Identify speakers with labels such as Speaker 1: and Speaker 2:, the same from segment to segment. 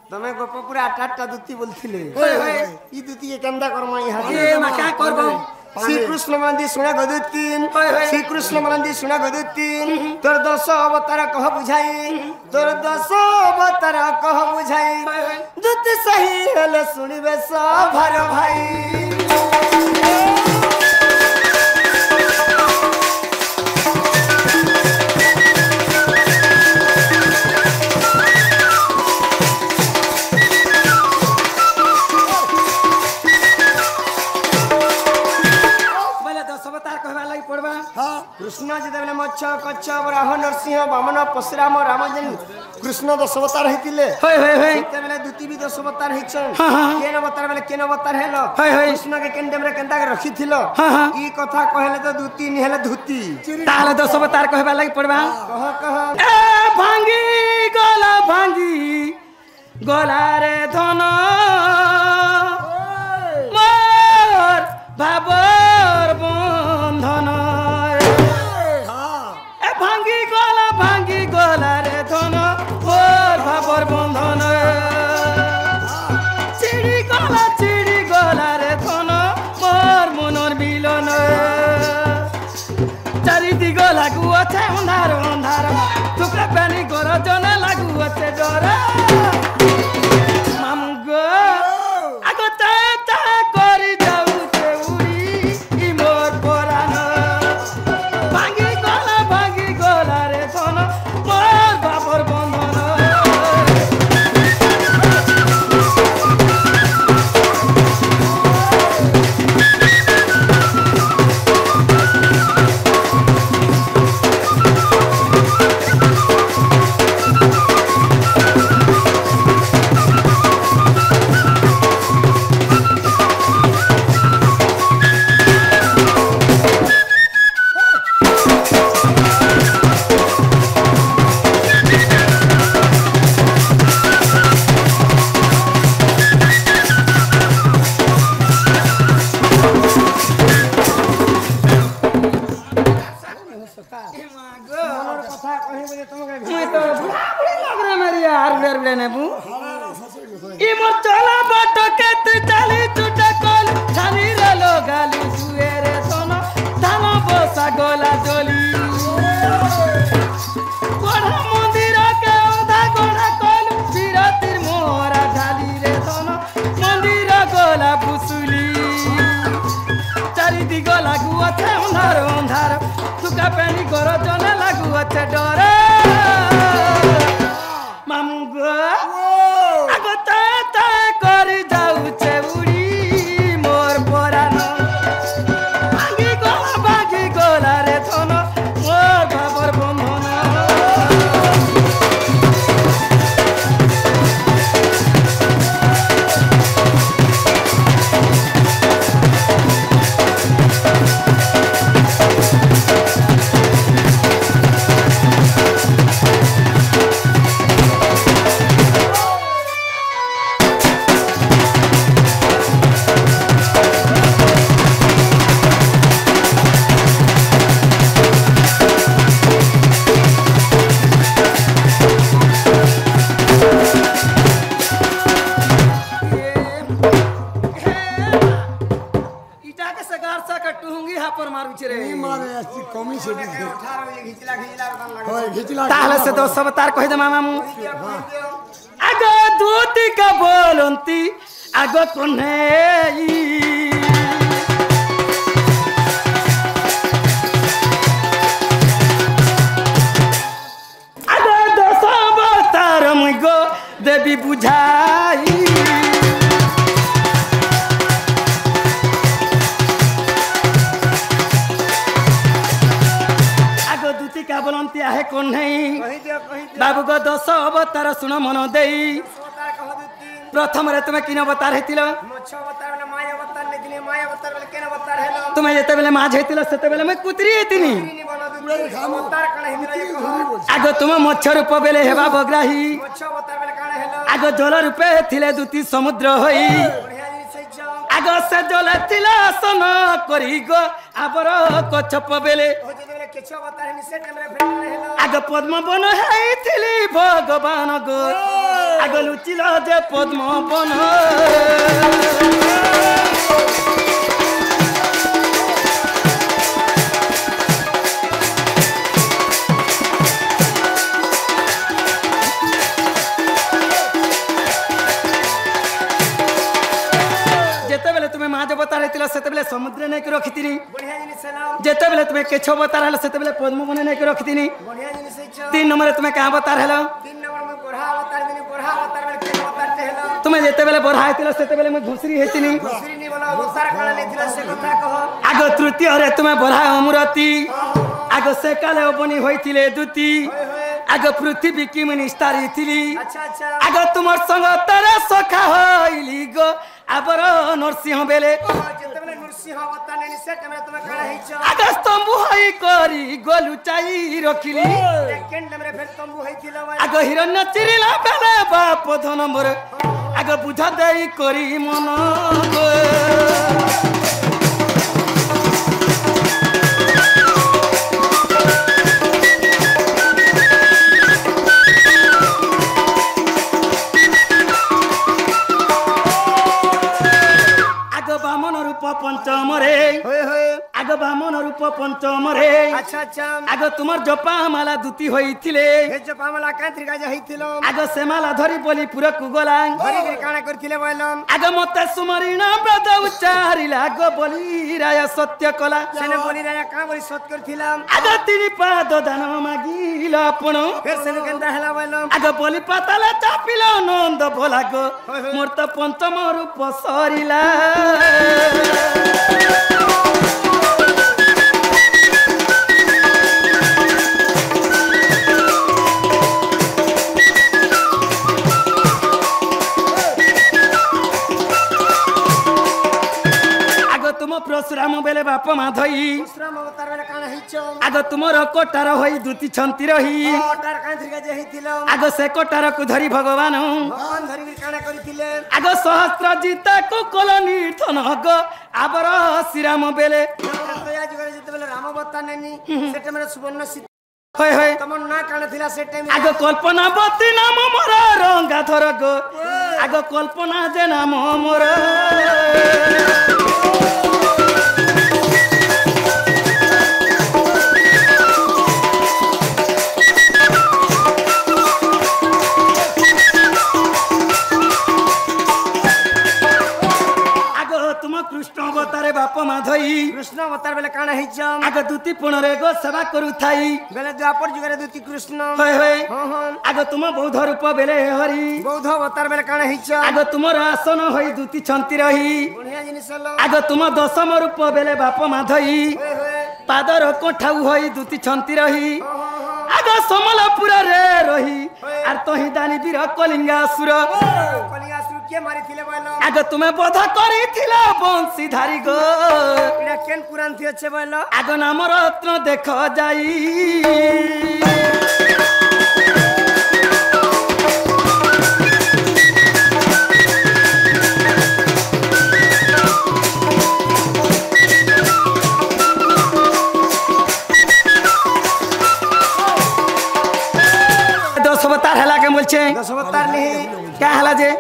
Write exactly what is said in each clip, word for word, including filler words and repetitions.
Speaker 1: तमे गोपपुरा आठ आठटा दूती बोलथिले ई दूती के केंदा करम यहाँ
Speaker 2: ए मा का करबो
Speaker 1: श्री कृष्ण मंदिर सुना गदुत तीन श्री कृष्ण मंदिर सुना गदुत तीन तोर दस अवतार कह बुझाई तोर दस अवतार कह बुझाई दूती सही हले सुनिबे सब भर भाई कृष्ण जिते मत्स्य कच्छप राह नरसिंह बामन परशुराम रामजन कृष्ण दस अवतार होते दूती भी दस अवतार केन अवतार बेले केन अवतार हेलो कृष्ण के केन टाइम रे केनता रखी थिलो ई कथा कहले तो दूती नि हेले धूती
Speaker 2: ताले दस अवतार कहबा लागि पड़बा
Speaker 1: कह कह
Speaker 2: ए भांगी गला भांगी गला रे धन मोर बाबर बंधन भांगी गला भांगी गला रे धन मोर भाबर बंधन चिड़ी गला चिड़ी गला रे धन मोर मनर मिलन चारि दिग लागू अच्छे अंधार अंधार तुकरा पानी गर जन लागू अच्छे डर मामू गो आगो ता ता करी जाऊ ते उड़ी ई मोर परान भांगी गला भांगी गला रे धन मोर बाबर बंधन से दस अवतार कह दे मामू आगो दूती का बोलंती आगो कोन्हे आगो दस अवतार मुगो देवी बुझाई क्या बोलती है कौन नहीं बाबू को दस अवतार सुन मन दे प्रथम रे तुम्हें किन अवतार हेतिलो तुम्हें जेते बेले माँ हेतिलो सेते बेले मैं कुतरी हेतिनी आगो तुम मच्छ रूप बेले हेबा बग्राही आगो जल रूपे थिले दूती समुद्र होई आगो से जल थिला सन करी गो आबर कच्छप बेले आग पद्म बन है भगवान गो আগ লুচিল যে পদ্ম বন যেতবেলে তুমি মা দেবতার হইছিল সেতবেলে সমুদ্রে নেই রখিতিনি
Speaker 1: বঢ়িয়া জিনিস হলো
Speaker 2: যেতবেলে তুমি কেছ অবতার হল সেতবেলে পদ্মবনে নেই রখিতিনি
Speaker 1: বঢ়িয়া জিনিস হইছ
Speaker 2: তিন নম্বরে তুমি কা অবতার হল
Speaker 1: তিন নম্বর মে বঢ়া অবতার দিনে বঢ়া অবতার বেলে কে অবতার তে হলো
Speaker 2: তুমি যেতবেলে বড়া হইছিল সেতবেলে মই ঘুষরি হইতিনি
Speaker 1: শ্রী নি বলা অবতার কাল নেছিল সে কথা কহ
Speaker 2: আগ তৃতীয়রে তুমি বড়া অমরতি আগ সে কালে অবনি হইতিলে দুতি আগ পৃথিবী কি মে নিস্তারি থিলি
Speaker 1: আচ্ছা আচ্ছা
Speaker 2: আগ তোমার সঙ্গ তার সখা হইলি গো আবর নরসিংহ বেলে
Speaker 1: যেতবেলে নরসিংহ অবতার নেনি সে টাইমে তুমি কাল হইছ
Speaker 2: আগ স্তম্ভ হই করি গলু চাই রখিলি
Speaker 1: সেকেন্ড টাইমে ফের তম্বু হইছিল
Speaker 2: আগ হিরণ্য চিরিলা বেলে বাপ ধন মোর আগ বুঝা দেই করি মন গো। আগ বামন রূপ পঞ্চমরে
Speaker 1: হয়ে হয়ে
Speaker 2: আগ বামন রূপ পঞ্চমরে
Speaker 1: আচ্ছা আচ্ছা
Speaker 2: আগ তোমার জপা মালা দুতি হইছিলে
Speaker 1: হে যে পামলা কান্ত্রি কাজ হইছিল
Speaker 2: আগ সে মালা ধরি বলি পুরকু গলা
Speaker 1: ধরি করে কানা করছিলে বললাম
Speaker 2: আগ মতে সুমরিণ ব্রত উচ্চারিলা আগ বলি রায় সত্য কলা
Speaker 1: সেনে বলি রাজা কা বলি সৎ করছিলাম
Speaker 2: আগ তিনি পাদ দান মাগিল আপন
Speaker 1: ফের সেনে কেন্দা হেলা বললাম
Speaker 2: আগ বলি পাতাল চাপিল নন্দ ভোলা গো মোর তো পঞ্চম রূপ সরিলা तुम परशुराम बेले बाप माधई
Speaker 1: परशुराम अवतार बेले काना हिच
Speaker 2: आग तुमर कोटार होई दूती छंती रही
Speaker 1: कोटार कांत्रि काज हेतिलो
Speaker 2: आग से कोटार को धरी भगवान
Speaker 1: भगवान धरि के काना करिथिले
Speaker 2: आग सहस्त्र जीता को कलनी थन हग आबर श्रीराम बेले
Speaker 1: तया जुगरे जते बेले राम अवतार नेनी सेटे मेरे सुवर्ण सीता
Speaker 2: होय होय
Speaker 1: तमन ना काना थिला से टाइम
Speaker 2: आग कल्पना बती नाम मोर रंगा धर गो आग कल्पना जे नाम मोर कृष्ण अवतारे बाप माधई
Speaker 1: कृष्ण अवतार बेले काना हिच
Speaker 2: आग दूती पुणरे गो सेवा करू थाई
Speaker 1: बेले द्वापर जुगरे दूती कृष्ण
Speaker 2: होय होय
Speaker 1: हां हां
Speaker 2: आग तुम बौद्ध रूप बेले हरि
Speaker 1: बौद्ध अवतार बेले काना हिच
Speaker 2: आग तुमर आसन होई दूती छंती रही
Speaker 1: बढ़िया जिनिस हलो
Speaker 2: आग तुम दशम रूप बेले बाप माधई
Speaker 1: होय होय
Speaker 2: पादर कोठाऊ होई दूती छंती रही आग समलपुर रे रही आर तही दानी वीर कलिंगासुर
Speaker 1: कलिंगासुर के मारी थिले बोलो
Speaker 2: आग तुमे बोध करी थिला बंसी धारी गो
Speaker 1: इडा केन पुराण थी अच्छे बोलो
Speaker 2: आग नाम रत्न देख जाई दस अवतार हला के बोलछे
Speaker 1: दस अवतार नहीं
Speaker 2: क्या हला जे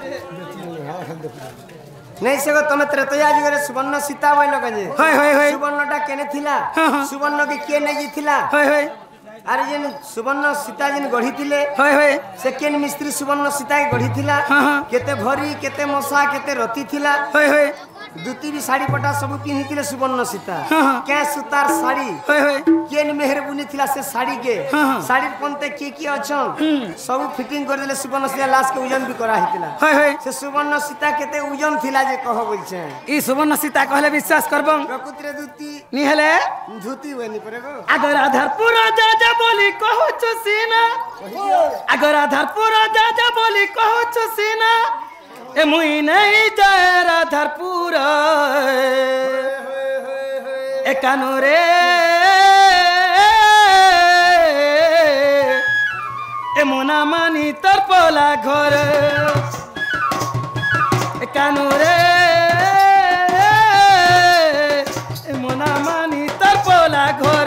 Speaker 1: नहीं से तमे त्रेतया जुगरे सुवर्ण सीता बोलो कजे
Speaker 2: होय होय होय
Speaker 1: सुवर्णटा केने थिला
Speaker 2: हाँ, हाँ।
Speaker 1: सुवर्ण के के नहीं थिला
Speaker 2: होय होय
Speaker 1: अरे जेन सुवर्ण सीता जेन गढ़ी थिले
Speaker 2: होय होय
Speaker 1: सेकेंड मिस्त्री सुवर्ण सीता के गढ़ी थिला
Speaker 2: हाँ, हाँ।
Speaker 1: केते भरी केते मसा केते रति थिला
Speaker 2: होय होय
Speaker 1: दुती भी साड़ी पटा सब पिन्ही थिले सुवर्ण सीता
Speaker 2: हाँ, हाँ।
Speaker 1: क्या सुतार साड़ी
Speaker 2: होय होय
Speaker 1: केन मेहर बुनी थिला से साड़ी के
Speaker 2: हाँ, हाँ।
Speaker 1: साड़ी पंते के के अछन सब फिटिंग कर देले सुवर्ण सीता लाश के वजन भी करा हितिला
Speaker 2: होय होय
Speaker 1: से सुवर्ण सीता केते वजन थिला जे कह बोलछे
Speaker 2: ई सुवर्ण सीता कहले विश्वास करबो
Speaker 1: प्रकृति रे दुती
Speaker 2: नि हेले
Speaker 1: धुती वनी परेगो
Speaker 2: अगर आधारपुर जा जा बोली कहू सीना अगर आधारपुर जा जा बोली कहू सीना ए मुई नहीं जाए राधारपुर ए कानू रे ए मोना मानी तरपला घर ए कानू रे ए मोना मानी तरपला घर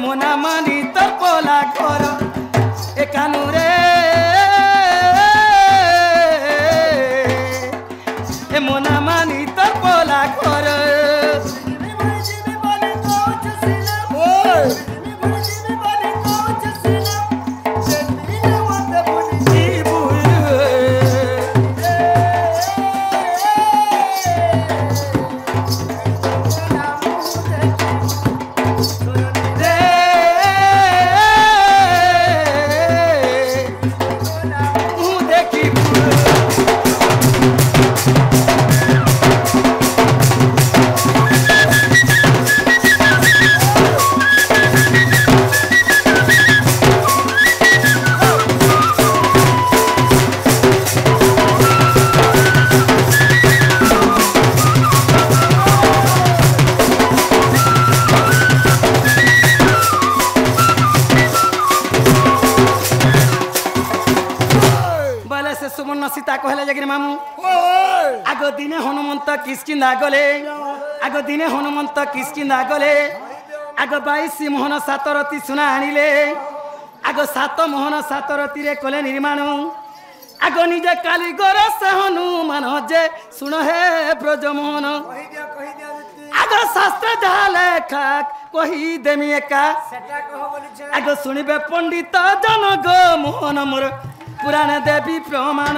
Speaker 2: मोना मानी तर पोला घर ए कानू रे ए मोना मानी तर पोला घर सीता कहले जगिर मामू आग दिने हनुमंत किसकिंदा गले आग दिने हनुमंत किसकिंदा गले आग बाईस मोहन सात रति सुना आनिले आग सात मोहन सात रति रे कले निर्माण आग निजे कालीगर से हनुमान जे सुन हे ब्रजमोहन आग शास्त्र जहा लेखा कही देमी एका आग सुनिबे पंडित जनग मोहन मोर पुराण देवी प्रमाण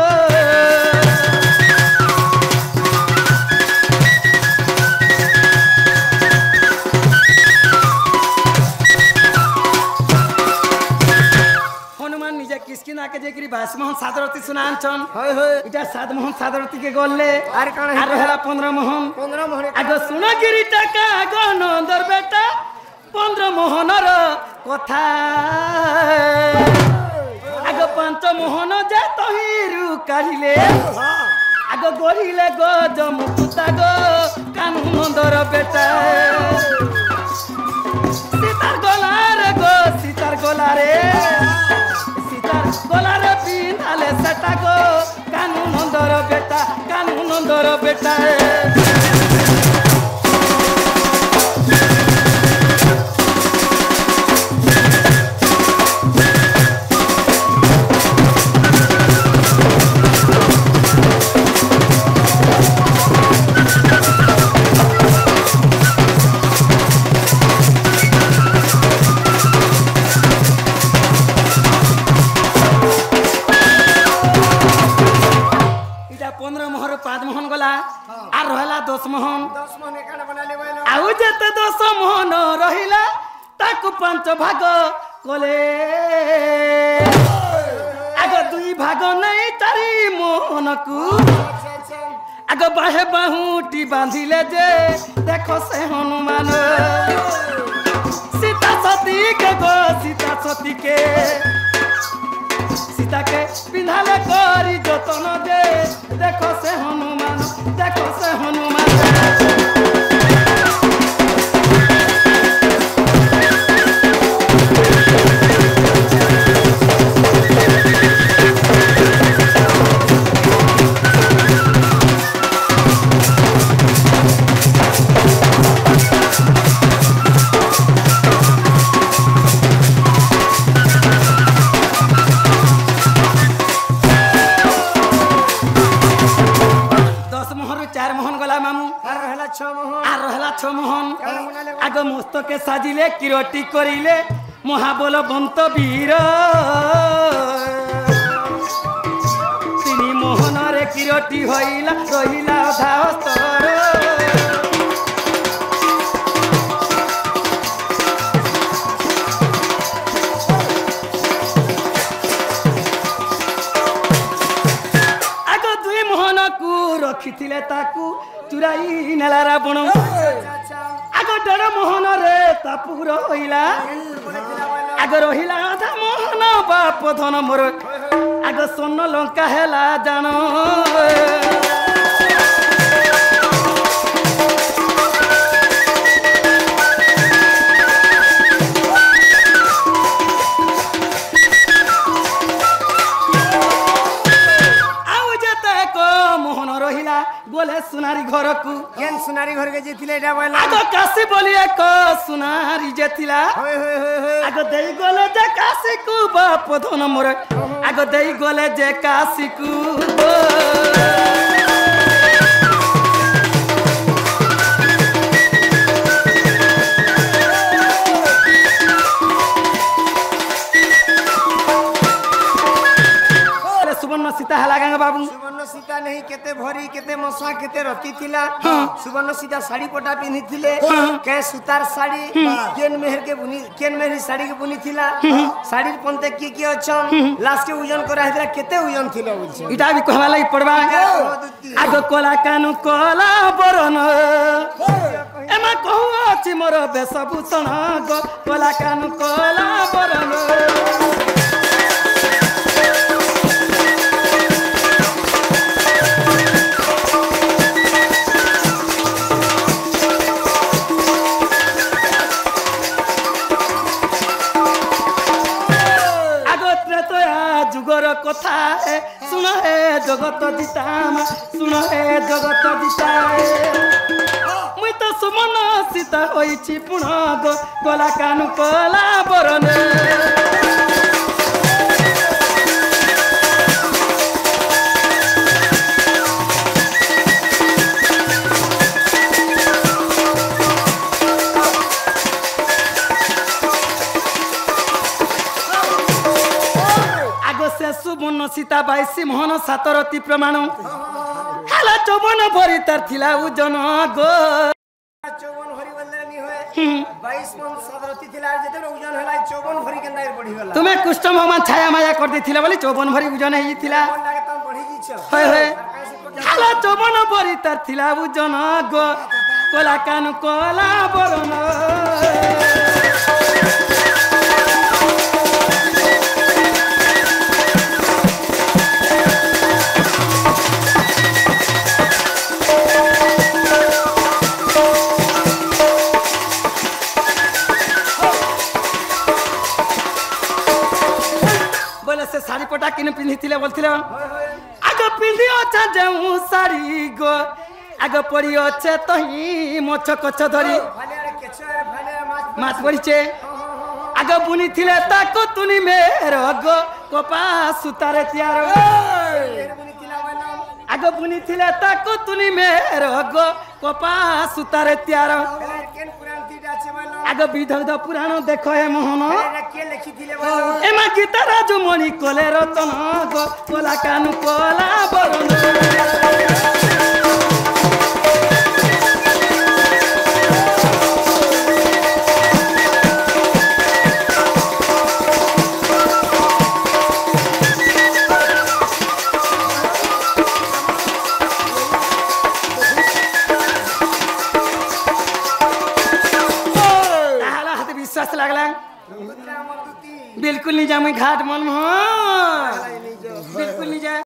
Speaker 2: हनुमान निजे किसकिना के जेकरी बाईस मोहन सादरती सुनांचन होय होय इटा सात मोहन सादरती के गल्ले आर कान आर हला पंद्रह मोहन पंद्रह मोहन आगो सुन गिरी टाका आगो नंदर बेटा पंद्रह मोहनर कथा आग पांच मोहन जे तहिरु काढ़िले आग गढ़िले गज मुकुता गो कानू नंदर बेटा सीतार गलार गो सीतार गलारे सीतार गलारे पिंधाले सेटा गो कानू नंदर बेटा कानू नंदर बेटा दस मोहन आउ जेते दस मोहन रहिला ताकु पांच भाग कले आग दुई भाग नहीं चारि मोहन को आग बाहे बाहुटी बांधिले जे देखो से हनुमान सीता सती के गो सीता सती के सीता के पिंधाले करी जतन दे देखो से हनुमान देखो से हनुमान आग मस्तके साजिले किरटी करिले महाबल बंत वीर तिनी मोहन रे किरटी होइला रहिला अधा हस्तर आग दुई मोहन को रखिथिले ताकू चुराई नेला रावण आग डर मोहन रे तापुर होइला आग रहिला आधा मोहन बाप धन मोर आग सोन लंका हेला जान आउ जेते को मोहन रहिला गोले सुनारी घर को
Speaker 1: केन सुनारी घर के जेथिले एटा बोला
Speaker 2: आगो काशी बोली एक सुनारी जेथिला
Speaker 1: होय होय होय होय
Speaker 2: आगो देई गले जे काशी को बाप धन मोर आगो देई गले जे काशी को सुवर्ण सीता हला गंगा बाबू
Speaker 1: सुवर्ण सीता नहीं केते भरी केते मसा केते रति थिला सुवर्ण सीता साड़ी पटा पिनी थिले के सुतार साड़ी केन मेहर के बुनी केन मेहर साड़ी के बुनी थिला साड़ी पंते की की अछन लास्ट के ओजन करा हेतरा केते ओजन थिला बोलछ
Speaker 2: इटा भी कहवा लागि पड़बा आगो कोला कानु कोला बरन एमा कहू अछि मोर बेसभूषण गो कोला कानु कोला बरन जुगर कथा है सुन है जगत जिताम सुन है जगत जिताए मुई तो सुमन सीता होइछि पुण गो कोला कानु कोला बरन सुवर्ण सीता बाईसी मोहन सातरती प्रमाण हला चौवन भरी तार थिला उजन गो
Speaker 1: चौवन भरी बल्ले नी होए बाईस मोहन सातरती थिला जेते उजन हला चौवन भरी के नायर बढ़ी गला
Speaker 2: तुमे कुष्ठ भगवान छाया माया कर देथिला बोली चौवन भरी उजन हेई थिला
Speaker 1: मन लागे तम बढ़ी जी छ
Speaker 2: होय होय हला चौवन भरी तार थिला उजन गो कोला कानु कोला बरन साड़ी पटा किने पिंधी थिले बोलथिले आगो पिंधी अच्छा जेउ साड़ी गो आगो पड़ी अच्छे तही मछ कछ धरी माछ पड़ीचे आगो बुनी थिले ताको तुनी मेर गो कोपा सुतारे त्यार आगो बुनी थिले ताको तुनी मेर गो कोपा सुतारे त्यार आगो विधव पुराण देख हे मोहन एमा गीता राजू मणि कोले रतन गो कोला कानु कोला बरन लागला बिल्कुल नहीं जा मैं घाट मन बिल्कुल नहीं जा।